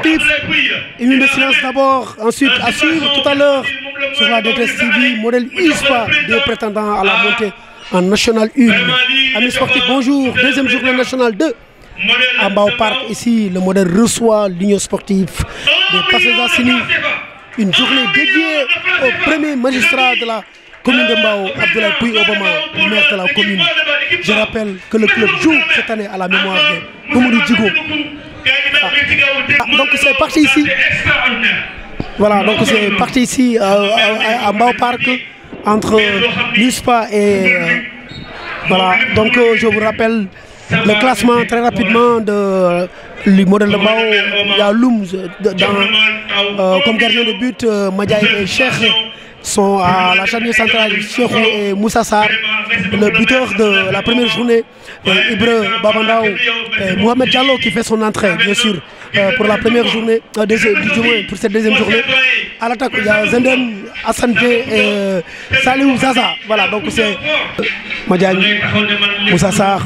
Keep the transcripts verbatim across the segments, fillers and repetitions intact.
sportifs. Une minute de silence d'abord, ensuite à suivre tout à l'heure sur la D T S T V, modèle U S P A, deux prétendants à la montée en National un. Amis sportifs, bonjour. Deuxième journée nationale deux. À Mbao Park, ici, le modèle reçoit l'Union sportive des Parcelles Assainies. Une journée dédiée au premier magistrat de la commune de Mbao, Abdoulaye Pouye Obama, maire de la commune. Je rappelle que le club joue cette année à la mémoire de Mamadou Djigo. Ah. Ah, donc c'est parti ici. Voilà, donc c'est parti ici euh, à, à Mbao Park entre l'U S P A et euh, voilà. Donc euh, je vous rappelle le classement très rapidement de du modèle de Mbao. Il y a Loum euh, comme gardien de but, euh, Madiaye et Cheikh sont à la charnière centrale, Cheikhou et Moussa Sarr. Le buteur de la première journée, euh, Ibra Babandao, et Mohamed Diallo qui fait son entrée, bien sûr, euh, pour la première journée, euh, du moins pour cette deuxième journée. À l'attaque, il y a Zenden, Hassan Dje et euh, Salihou Zaza. Voilà, donc c'est euh, Madiaye, Moussa Sarr,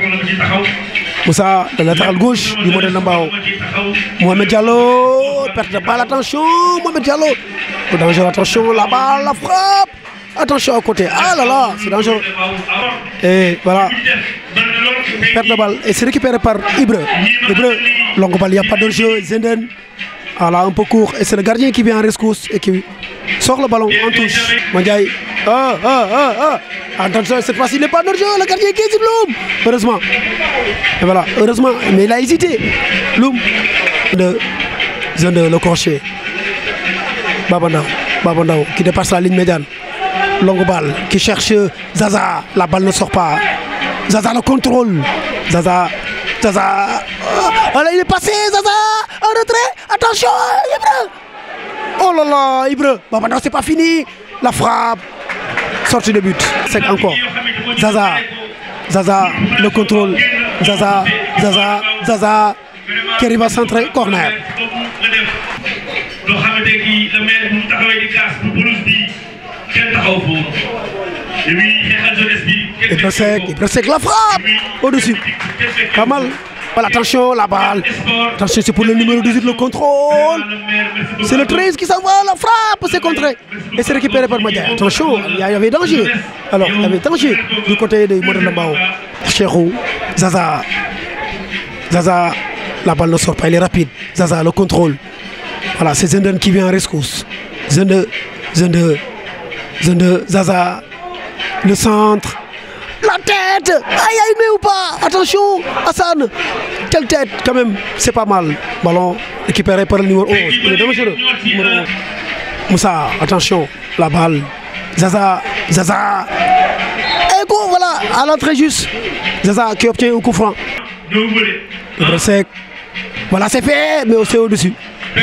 Moussa, le latéral gauche du modèle de Mbao. Mohamed Diallo, perte de balle, attention, Mohamed Diallo. Danger, attention, la balle, la frappe. Attention à côté. Ah là là, c'est dangereux. Et voilà. Perte de balle. Et c'est récupéré par Ibra. Ibra, longue balle, il n'y a pas de jeu. Zenden, voilà, un peu court. Et c'est le gardien qui vient en rescousse et qui sort le ballon en touche. Madiaye. Ah, ah, ah, ah. Attention, cette fois-ci, il n'est pas de jeu. Le gardien qui hésite, Loum. Heureusement. Et voilà, heureusement. Mais il a hésité. Loum. De Zenden, le crochet. Babandao, Babandao qui dépasse la ligne médiane. Longue balle qui cherche Zaza. La balle ne sort pas. Zaza le contrôle. Zaza, Zaza. Oh, allez, il est passé, Zaza. En retrait. Attention, Ibra. Oh là là, Ibra. Babandao, c'est pas fini. La frappe. Sortie de but. C'est encore. Zaza. Zaza, le contrôle. Zaza, Zaza, Zaza. Qui arrive à centrer. Corner. Et Bressek, et Bressek la frappe au-dessus. Pas mal. Voilà, attention, la balle. Attention, c'est pour le numéro dix-huit, le contrôle. C'est le treize qui s'envoie, la frappe, c'est contré. Et c'est récupéré par Madiaye. Attention, il y avait danger. Alors, il y avait danger du côté de modèle de Mbao. Cheikhou, Zaza. Zaza, la balle ne sort pas, elle est rapide. Zaza, le contrôle. Voilà, c'est Zenden qui vient en rescousse. Zende, Zende, Zende, Zaza, le centre, la tête. Aïe, aïe, mais ou pas. Attention, Hassan. Quelle tête, quand même, c'est pas mal. Ballon récupéré par le numéro onze. Il est dangereux. Moussa, attention, la balle. Zaza, Zaza. Et go, voilà, à l'entrée juste. Zaza qui obtient un coup franc. Le sec. Voilà, c'est fait, mais c'est au-dessus.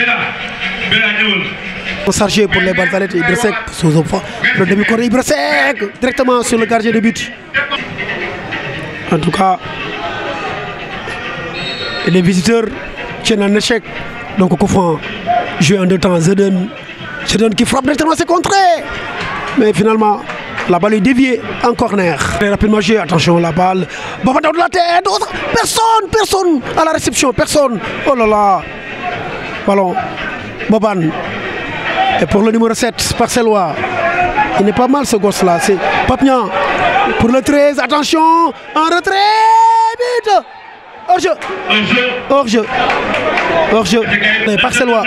Chargé pour les balles arrêtées, Ibresek, le demi-corps Ibresek, directement sur le gardien de but. En tout cas, les visiteurs tiennent un échec. Donc, coup franc, joué en deux temps, Zeden, Zeden qui frappe directement, c'est contré. Mais finalement, la balle est déviée en corner. Très rapidement joué, attention, la balle. Babandao de la tête, personne, personne à la réception, personne. Oh là là. Ballon, Boban. Et pour le numéro sept, Parcellois. Il n'est pas mal ce gosse-là, c'est Papnian. Pour le treize, attention, en retrait, but. Hors-jeu. Hors-jeu. Hors-jeu. Parcellois.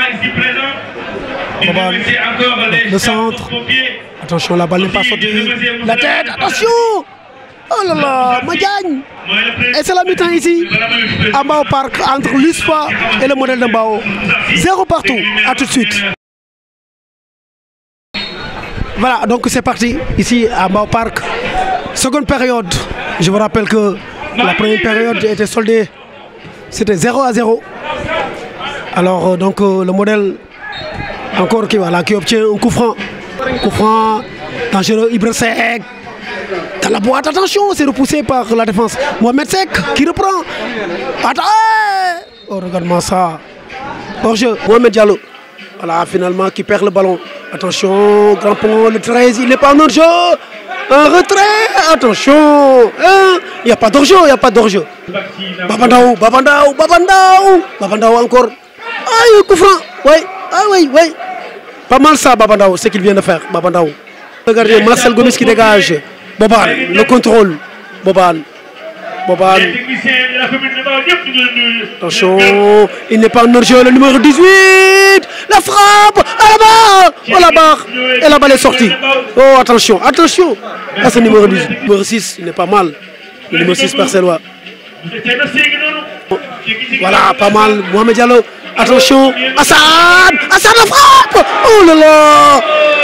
Boban. Le centre. Attention, la balle n'est pas sortie. La tête, attention. Oh là là, Madiaye. Et c'est la mi-temps ici, à Mbao Park, entre l'U S P A et le modèle de Mbao. Zéro partout, à tout de suite. Voilà, donc c'est parti, ici à Mbao Park. Seconde période, je vous rappelle que la première période était soldée, c'était zéro à zéro. Alors, donc, le modèle, encore qui, voilà, qui obtient un coup franc. Coup franc, dangereux, Ibresek. Dans la boîte, attention, c'est repoussé par la défense. Mohamed Sek qui reprend. Attends. Oh, regarde-moi ça. Hors-jeu, Mohamed Diallo. Voilà, finalement, qui perd le ballon. Attention, grand pont, le treize, il n'est pas en hors-jeu. Un retrait, attention. Hein? Il n'y a pas d'hors-jeu, il n'y a pas d'hors-jeu. Babandao, Babandao, Babandao. Babandao encore. Aïe, coup franc. Oui, ah oui, oui. Pas mal ça, Babandao, ce qu'il vient de faire, Babandao. Regardez, Marcel Gomis qui dégage. Boban, le contrôle. Boban. Boban. Attention, il n'est pas en jeu, le numéro dix-huit. La frappe, à la barre. Oh la barre. Et la balle est sortie. Oh, attention, attention. Ah, c'est le numéro dix-huit. Numéro six, il n'est pas mal. Le numéro six, Percelois. Voilà, pas mal. Mohamed Diallo. Attention, Hassan. Hassan, la frappe. Oh là là.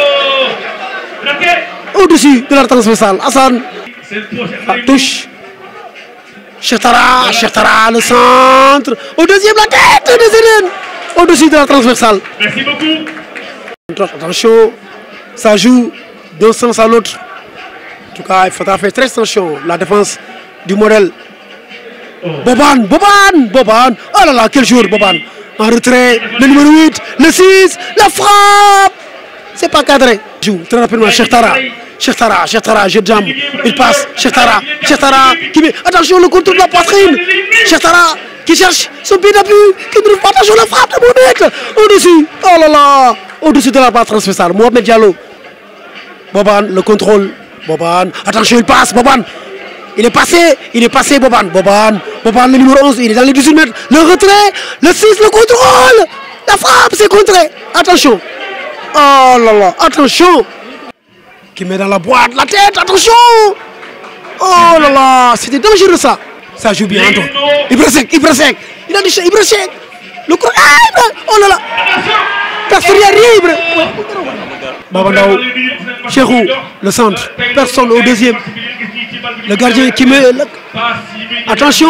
Au-dessus de la transversale. Hassan. La touche. Cheikhtara, Cheikhtara, le centre. Au deuxième, la tête de Zéline. Au-dessus de la transversale. Merci beaucoup. Attention, ça joue d'un sens à l'autre. En tout cas, il faudra faire très attention. La défense du modèle. Boban, Boban, Boban. Oh là là, quel jour, Boban. En retrait, le numéro huit, le six, la frappe. C'est pas cadré. Joue très rapidement, Cheikhtara. Cheikhtara, Cheikhtara, jeu de jambe. Il passe, Cheikhtara, Cheikhtara qui met. Attention, le contrôle de la poitrine. Cheikhtara qui cherche son pied d'appui, qui ne trouve pas. Attention, la frappe de Mohamed. Au-dessus, oh là là. Au-dessus de la barre transversale, Mohamed Diallo. Boban, le contrôle. Boban, attention, il passe, Boban. Il est passé, il est passé, Boban. Boban, Boban, le numéro onze, il est dans les dix-huit mètres. Le retrait, le six, le contrôle. La frappe, c'est contré. Attention. Oh là là, attention. Qui met dans la boîte la tête, attention. Oh là là, c'était dangereux ça. Ça joue bien, Antoine. Ibrasek, Ibrasek. Il a dit Ibrasek. Le coup, ah, oh là là. Personne n'y arrive. Babandao, Cheikhou, le centre. Personne au deuxième. Le gardien qui met. Le... Attention.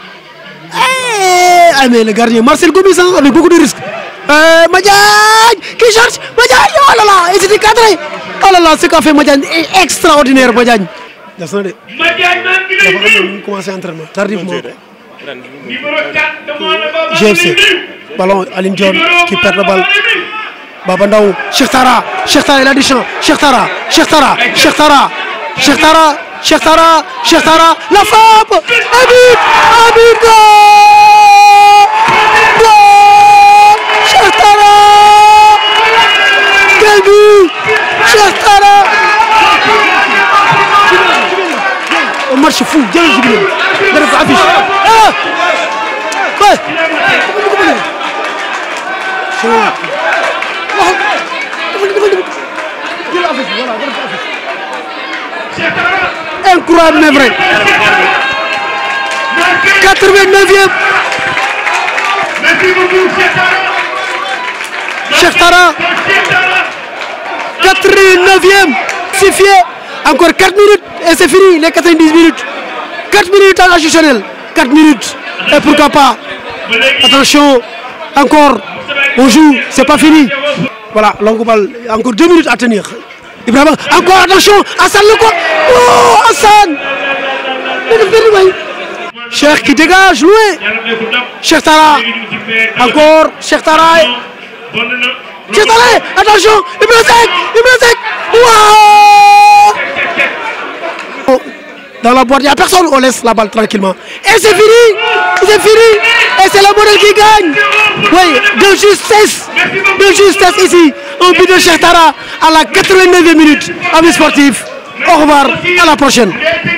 Eh, ah, mais le gardien, Marcel Gomis, hein, avec beaucoup de risques. Euh, Madiagne qui cherche. Madiagne, oh là là, et c'était cadré. Oh là là, ce qu'a fait Madiagne est extraordinaire, Madiagne. Madiagne, on commence l'entraînement tardivement. G F C. Ballon Aline Dion qui perd le ballon. Babandao, Cheikhtara, Cheikhtara, il a des champs. Cheikhtara, Cheikhtara, Cheikhtara, Cheikhtara, Cheikhtara, Cheikhtara, la frappe, un but, un but, goal, goal, Cheikhtara, quel but, Cheikhtara. Un match fou, bien joué. Il a affiché. Ah, ouais. Incroyable mais vrai. quatre-vingt-neuvième. Cheikhtara. quatre-vingt-neuvième. Sifflé. Encore quatre minutes et c'est fini les quatre-vingt-dix minutes. quatre minutes en additionnel. quatre minutes. Et pourquoi pas. Attention. Encore. On joue. C'est pas fini. Voilà, longue balle, encore deux minutes à tenir. Ibrahima, encore attention, Hassan le quoi. Oh, Hassan. Cheikh qui dégage, loin. Cheikhtara, encore, Cheikhtara. Cheikhtara, attention, Ibrahima, Ibrahima. Wow. Dans la boîte, il n'y a personne, on laisse la balle tranquillement. Et c'est fini, c'est fini. Et c'est le modèle qui gagne. Oui, de justesse, de justesse ici. Un but de Cheikhtara à la quatre-vingt-neuvième minute. Amis sportifs, au revoir, à la prochaine.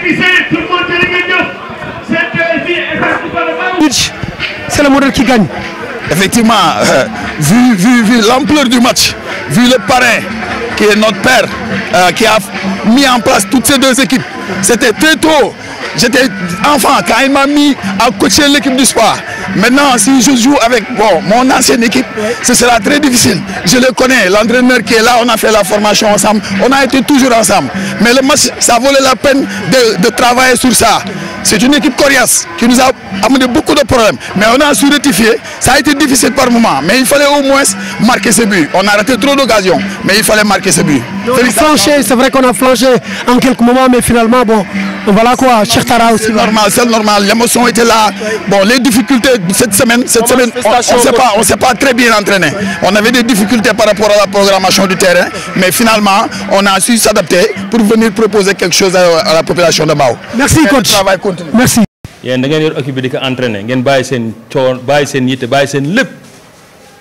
C'est le modèle qui gagne. Effectivement, euh, vu, vu, vu l'ampleur du match, vu le parrain qui est notre père, euh, qui a mis en place toutes ces deux équipes, c'était très tôt. J'étais enfant quand il m'a mis à coacher l'équipe du sport. Maintenant, si je joue avec bon, mon ancienne équipe, ce sera très difficile. Je le connais, l'entraîneur qui est là, on a fait la formation ensemble, on a été toujours ensemble. Mais le match, ça valait la peine de, de travailler sur ça. C'est une équipe coriace qui nous a amené beaucoup de problèmes. Mais on a su rectifier. Ça a été difficile par moment. Mais il fallait au moins marquer ce but. On a raté trop d'occasions. Mais il fallait marquer ce but. C'est vrai qu'on a flanché en quelques moments. Mais finalement, bon, voilà quoi. Cheikhtara aussi. C'est normal, c'est normal. L'émotion était là. Bon, les difficultés cette semaine, cette semaine on ne s'est pas, on s'est pas très bien entraîné. On avait des difficultés par rapport à la programmation du terrain. Mais finalement, on a su s'adapter pour venir proposer quelque chose à, à la population de Mbao. Merci, coach. Merci. yéen da ngeen yor équipe bi di ko entraîner ngeen bàyyi seen coon bàyyi seen yitte bàyyi seen lépp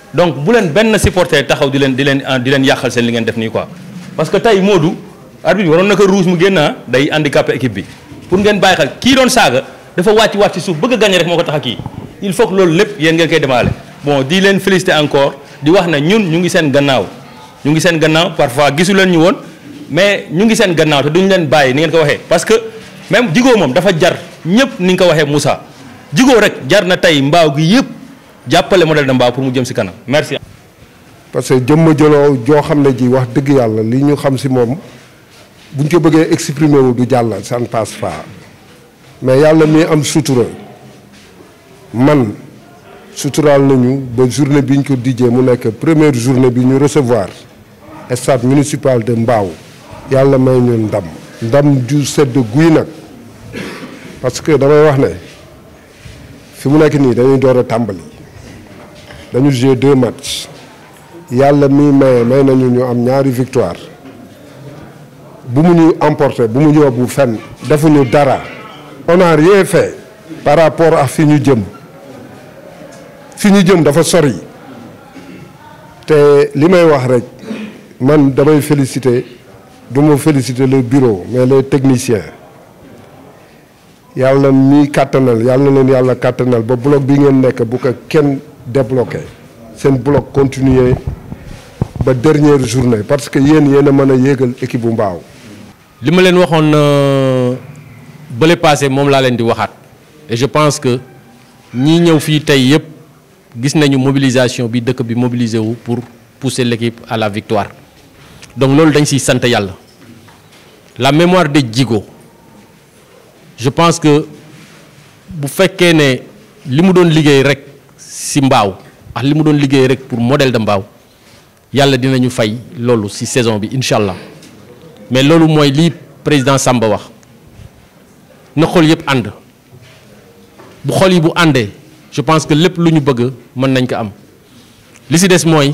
donc bu leen benn supporter taxaw di leen di leen di leen yàqal seen li ngeen def nii quoi parce que tey Modou arbitre bi waroon na ko rouge mu génn day handicapé équipe bi pour ngeen bàyyi xel kii doon saaga dafa wàcc wàcc ci suuf bëgg a gagner rek moo ko tax a kii il faut que loolu lépp yéen ngeen koy demaale bon di leen féliciter encore di wax ne ñun ñu ngi seen gannaaw ñu ngi seen gannaaw parfois gisu leen ñu woon mais ñu ngi seen gannaaw te duñu leen bàyyi ni ngeen ko waxee parce que même Djigo moom dafa jar ñëpp ni nga ko waxee Moussa Djigo rek jar na tey mbaaw gi yëpp jàppale modèle de mbaaw pour mu jëm si kanam merci. parce que jëmma jëloo joo xam ne ji wax dëgg yàlla li ñu xam si moom buñ ko bëggee exprimer wu du jàll ça ne passe pas mais yàlla mi am sutura man suturaal nañu ba journée bi ñu ko dijjee mu nekk première journée bi ñu recevoir stade municipal de Mbao yàlla may ñu ndam ndam ju sedd guy nag parce que damay wax ne fi mu nekk nii dañuy door a tàmbali dañu joué deux matchs yàlla mi maye may nañu ñu am ñaari victoire bu mu ñu emporté bu mu ñu yóbbu fenn defuñu dara on n'a rien fait par rapport ak fi ñu jëm fi ñu jëm dafa sori te li may wax rek man damay féliciter du ma féliciter le bureau mais les techniciens yàlla mi kàttanal yàlla na leen yàlla kàttanal ba bloc bi ngeen nekk bu ko kenn débloqué seen bloc continuer ba dernière journée parce que yéen yéen a mën a yéegal équipe bu Mbao. li ma leen waxoon bële passé moom laa leen di waxaat et je pense que ñii ñëw fii tey yëpp gis nañu mobilisation bi dëkk bi mobilisé wu pour pousser l'équipe à la victoire donc loolu dañ siy sant yàlla la mémoire de Djigo je pense que bu fekkee ne li mu doon liggéey rek si Mbao ak li mu doon liggéey rek pour modèle de Mbao yàlla dinañu fay loolu si saison bi incha allah mais loolu mooy lii président Samba wax na xol yëpp ànd bu xol yi bu àndee je pense que lépp lu ñu bëgg mën nañ ko am li si des mooy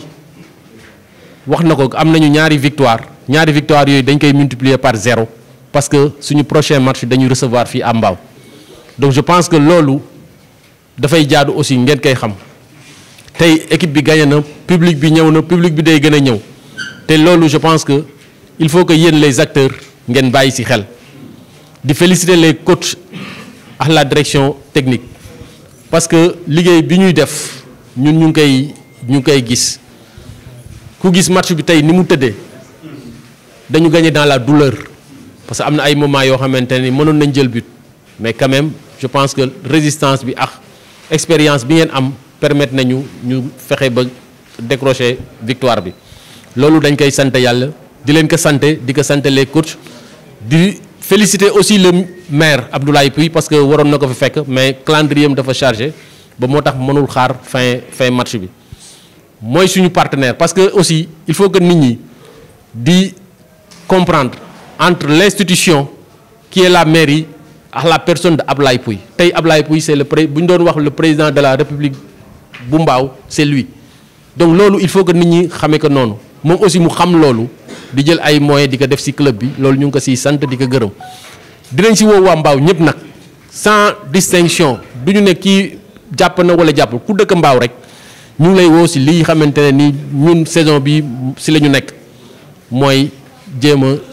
wax na ko am nañu ñaari victoire ñaari victoire yooyu dañ koy multiplier par zéro parce que suñu prochain match dañuy recevoir fii à Mbao donc je pense que loolu dafay jaadu aussi ngeen koy xam tey équipe bi gagné na public bi ñëw na public bi day gën a ñëw te loolu je pense que il faut que yéen les acteurs ngeen bàyyi ci xel di féliciter les coachs ak la direction technique parce que liggéey bi ñuy def ñun ñu ngi koy ñu ngi koy gis ku gis match bi tey ni mu tëddee dañu gagné dans la douleur parce que am na ay moments yoo xamante ni mënoon nañ jël but mais quand même je pense que résistance bi ak expérience bi ngeen am permettre nañu ñu fexe ba décrocher victoire bi loolu dañ koy sant yàlla di leen ko santé di ko santé les coachs di féliciter aussi le maire Abdoulaye Pouy parce que waroon na ko fi fekk mais calendrier am dafa chargé ba moo tax mënul xaar fin fin match bi mooy suñu partenaire parce que aussi il faut que nit ñi di comprendre entre l'institution qui est la mairie ak la personne de Abdoulaye Pouy tey Abdoulaye Pouy c'est le pré bu ñu doon wax le président de la République bu Mbao c'est lui donc loolu il faut que nit ñi xamee ko noonu moom aussi mu xam loolu di jël ay moyens di ko def ci club bi loolu ñu ngi ko ciy sant di ko gërëm dinañ ci woo waa Mbao ñëpp nag sans distinction du ñu ne kii jàpp na wala jàpp ku dëkk Mbao rek ñu ngi lay woo ci lii xamante ne ni ñun saison bi ci la ñu nekk mooy jéem a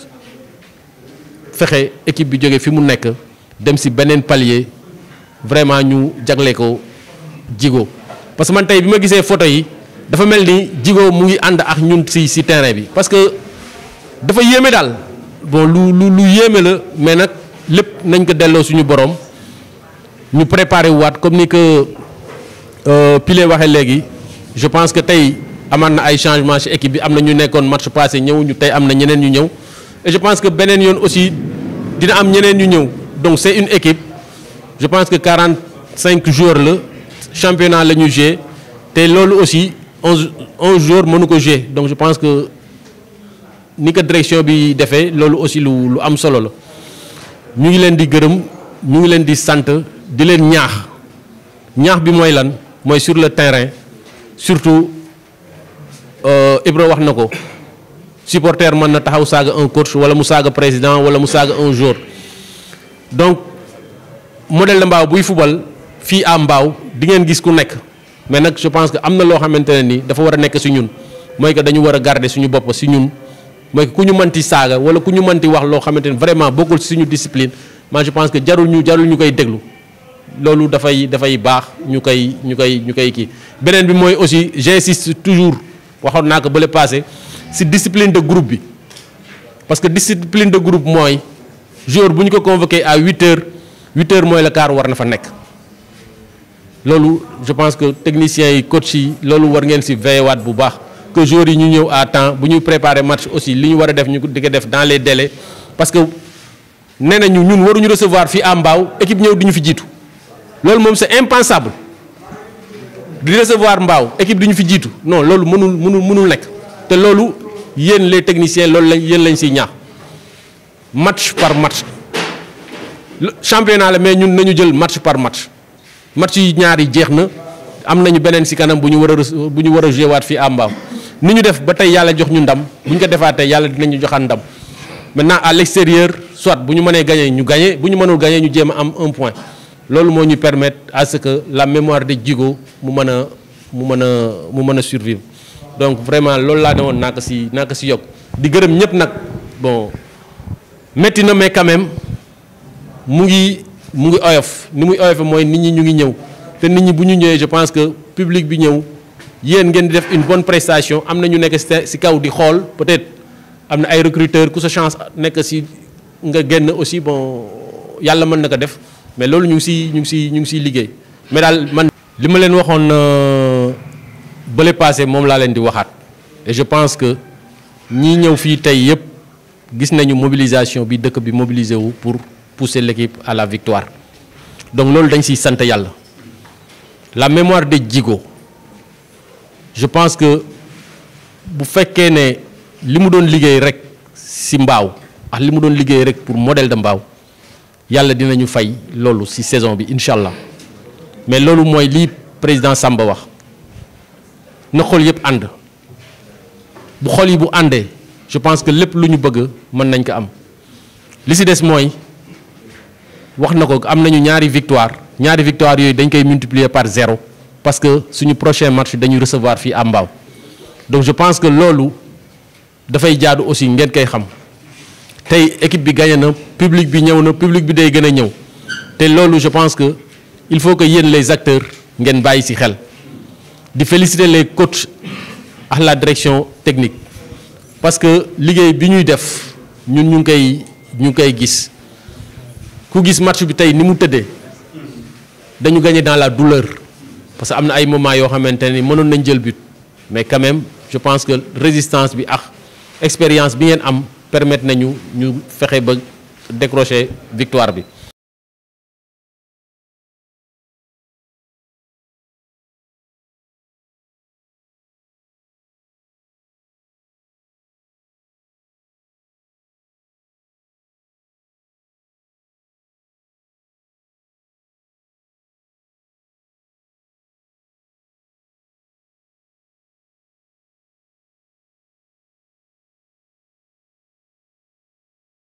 fexe équipe bi jóge fi mu nekk dem ci beneen palier vraiment ñu jagle ko Djigo parce que man tey bi ma gisee photo yi dafa mel ni Djigo mu ngi ànd ak ñun ci ci terrain bi parce que dafa yéeme daal bon lu lu lu yéeme la mais nag lépp nañ ko delloo suñu borom ñu préparé waat comme ni que Pile waxee léegi je pense que tey amaan na ay changement ci équipe bi am na ñu nekkoon match passé ñëw ñu tey am na ñeneen ñu ñëw et je pense que beneen yoon aussi dina am ñeneen ñu ñëw donc c'est une équipe je pense que quarante cinq joueurs la championnat la ñu joué te loolu aussi onze onze joueurs mënu ko joué donc je pense que ni ko direction bi defee loolu aussi lu lu am solo la ñu ngi leen di gërëm ñu ngi leen di sant di leen ñaax ñaax bi mooy lan mooy sur le terrain surtout Ibra wax na ko supporter mën na taxaw saaga un coach wala mu saaga président wala mu saaga un joueur donc modèle de Mbao buy fubal fii à Mbao di ngeen gis ku nekk mais nag je pense que am na loo xamante ne ni dafa war a nekk si ñun mooy que dañu war a garder suñu bopp si ñun mooy que ku ñu mënti saaga wala ku ñu mënti wax loo xamante ne vraiment bokkul si suñu discipline man je pense que jarul ñu jarul ñu koy déglu loolu dafay dafay baax ñu koy ñu koy ñu koy kii. beneen bi mooy aussi j'insiste toujours waxoon naa ko bële passé si discipline de groupe bi parce que discipline de groupe mooy jour bu ñu ko convoqué à huit heures huit heures mooy le quart war na fa nekk. loolu je pense que techniciens yi coach yi loolu war ngeen si veiller waat bu baax que joueurs yi ñu ñëw à temps bu ñuy préparer match aussi li ñu war a def ñu di ko def dans les délais parce que nee nañu ñun waruñu recevoir fii à Mbao équipe ñëw di ñu fi jiitu loolu moom c'est impensable di recevoir Mbao équipe di ñu fi jiitu non loolu mënul mënul mënul nekk te loolu yéen les techniciens loolu lañ yéen lañ siy ñaax match par match championnat la mais ñun nañu jël match par match. match yi ñaar yi jeex na am nañu beneen ci kanam bu ñu war a bu ñu war a joué waat fii à Mbao ni ñu def ba tey yàlla jox ñu ndam bu ñu ko defaatee yàlla dinañu joxaat ndam maintenant à l'extérieur soit bu ñu mënee gagné ñu gagné bu ñu mënul gagné ñu jéem a am un point loolu moo ñu permettre à ce que la mémoire de Djigo mu mën a mu mën a mu mën a survivre donc vraiment loolu laa ne woon naa ko ci naa ko ci yokk di gërëm ñëpp nag bon métti na mais quand même mu ngi. mu ngi oyof ni muy oyof mooy nit ñi ñu ngi ñëw te nit ñi bu ñu ñëwee je pense que public bi ñëw yéen ngeen di def une bonne prestation am na ñu nekk ci kaw di xool peut-être am na ay recruteurs ku sa chance nekk ci nga génn aussi bon yàlla mën na ko def mais loolu ñu ngi ci ñu ngi ci ñu ngi ciy liggéey mais daal man. li ma leen waxoon bële passé moom laa leen di waxaat et je pense que ñii ñëw fii tey yépp gis nañu mobilisation bi dëkk bi mobilisé wu pour. pousser l'équipe à la victoire donc loolu dañ ciy sant yàlla la mémoire de Djigo je pense que bu fekkee ne li mu doon liggéey rek ci Mbao ak li mu doon liggéey rek pour modèle de Mbao yàlla dinañu fay loolu ci saison bi incha allah mais loolu mooy lii président Samba wax na xol yëpp ànd bu xol yi bu àndee je pense que lépp lu ñu bëgg mën nañ ko am li ci des mooy. wax na ko am nañu ñaari victoire ñaari victoire yooyu dañ koy multiplier par zéro parce que suñu prochain match dañuy recevoir fii à Mbao donc je pense que loolu dafay jaadu aussi ngeen koy xam tey équipe bi gagné na public bi ñëw na public bi day gën a ñëw te loolu je pense que il faut que yéen les acteurs ngeen bàyyi ci xel di féliciter les coachs ak la direction technique parce que liggéey bi ñuy def ñun ñu ngi koy ñu ngi koy gis. ku gis match bi tey ni mu tëddee dañu gagné dans la douleur parce que am na ay moments yoo xamante ni mënoon nañ jël but mais quand même je pense que résistance bi ak expérience bi ngeen am permettre nañu ñu fexe ba décrocher victoire bi.